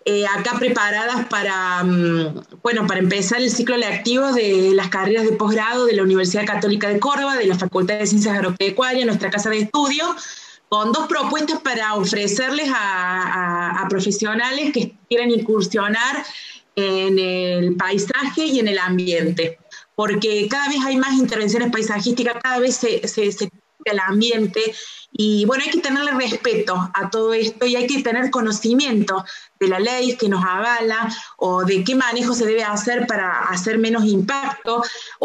acá preparadas para, bueno, para empezar el ciclo lectivo de las carreras de posgrado de la Universidad Católica de Córdoba, de la Facultad de Ciencias Agropecuarias, nuestra casa de estudio, con 2 propuestas para ofrecerles a profesionales que quieran incursionar en el paisaje y en el ambiente, porque cada vez hay más intervenciones paisajísticas, cada vez se el ambiente, y bueno, hay que tenerle respeto a todo esto y hay que tener conocimiento de la ley que nos avala o de qué manejo se debe hacer para hacer menos impacto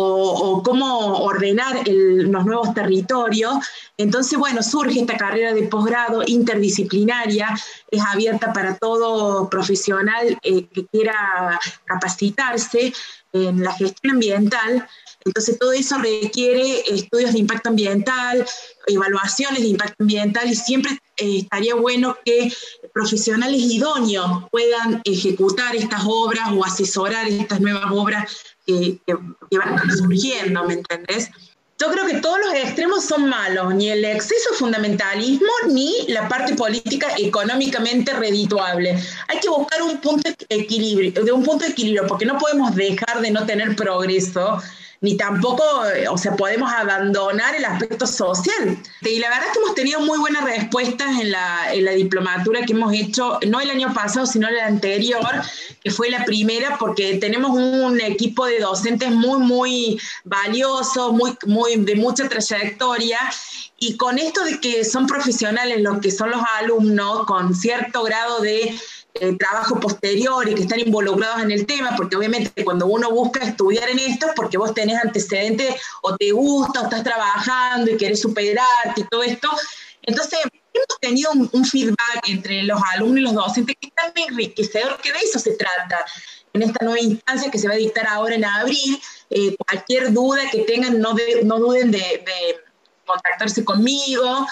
o cómo ordenar los nuevos territorios. Entonces, bueno, surge esta carrera de posgrado interdisciplinaria, es abierta para todo profesional que quiera capacitarse en la gestión ambiental. Entonces todo eso requiere estudios de impacto ambiental, evaluaciones de impacto ambiental, y siempre estaría bueno que profesionales idóneos puedan ejecutar estas obras o asesorar estas nuevas obras que van surgiendo, ¿me entendés? Yo creo que todos los extremos son malos, ni el exceso de fundamentalismo, ni la parte política económicamente redituable. Hay que buscar un punto de equilibrio, porque no podemos dejar de no tener progreso, ni tampoco, o sea, podemos abandonar el aspecto social. Y la verdad es que hemos tenido muy buenas respuestas en la diplomatura que hemos hecho, no el año pasado, sino el anterior, que fue la primera, porque tenemos un equipo de docentes muy, muy valioso, de mucha trayectoria, y con esto de que son profesionales los que son los alumnos, con cierto grado de trabajo posterior y que están involucrados en el tema, porque obviamente cuando uno busca estudiar en esto es porque vos tenés antecedentes o te gusta o estás trabajando y querés superarte y todo esto. Entonces hemos tenido un feedback entre los alumnos y los docentes que es tan enriquecedor, que de eso se trata en esta nueva instancia que se va a dictar ahora en abril. Cualquier duda que tengan, no duden de contactarse conmigo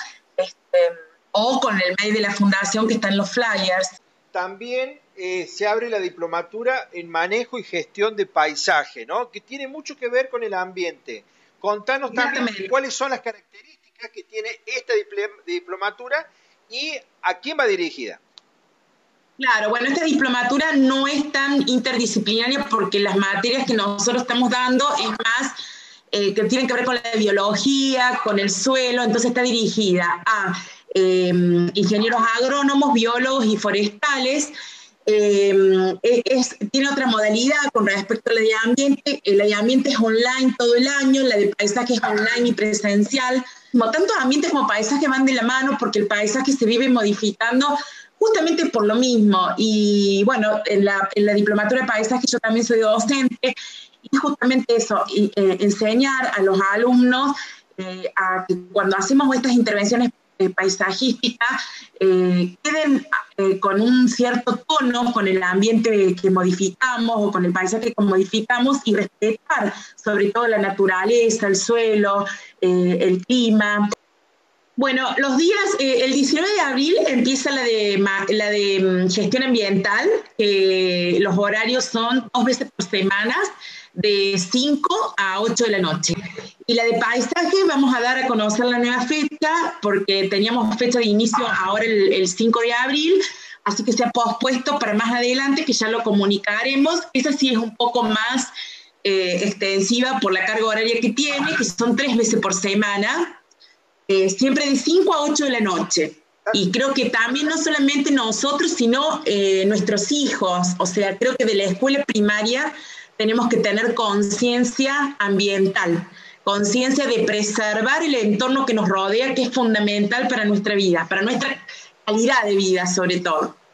o con el mail de la fundación que está en los flyers. También se abre la diplomatura en manejo y gestión de paisaje, ¿no? Que tiene mucho que ver con el ambiente. Contanos también cuáles son las características que tiene esta diplomatura y a quién va dirigida. Claro, bueno, esta diplomatura no es tan interdisciplinaria porque las materias que nosotros estamos dando es más que tienen que ver con la biología, con el suelo, entonces está dirigida a ingenieros agrónomos, biólogos y forestales. Tiene otra modalidad con respecto a la de ambiente. La de ambiente es online todo el año, la de paisaje es online y presencial. Como tanto ambientes como paisaje van de la mano porque el paisaje se vive modificando justamente por lo mismo. Y bueno, en la diplomatura de paisaje yo también soy docente, y justamente eso, enseñar a los alumnos a que cuando hacemos estas intervenciones paisajísticas queden con un cierto tono con el ambiente que modificamos o con el paisaje que modificamos, y respetar sobre todo la naturaleza, el suelo, el clima. Bueno, los días, el 19 de abril empieza la de gestión ambiental, los horarios son 2 veces por semana, de 5 a 8 de la noche. Y la de paisaje vamos a dar a conocer la nueva fecha, porque teníamos fecha de inicio ahora el 5 de abril, así que se ha pospuesto para más adelante, que ya lo comunicaremos. Esa sí es un poco más extensiva por la carga horaria que tiene, que son 3 veces por semana, siempre de 5 a 8 de la noche. Y creo que también no solamente nosotros, sino nuestros hijos. O sea, creo que de la escuela primaria tenemos que tener conciencia ambiental, conciencia de preservar el entorno que nos rodea, que es fundamental para nuestra vida, para nuestra calidad de vida sobre todo.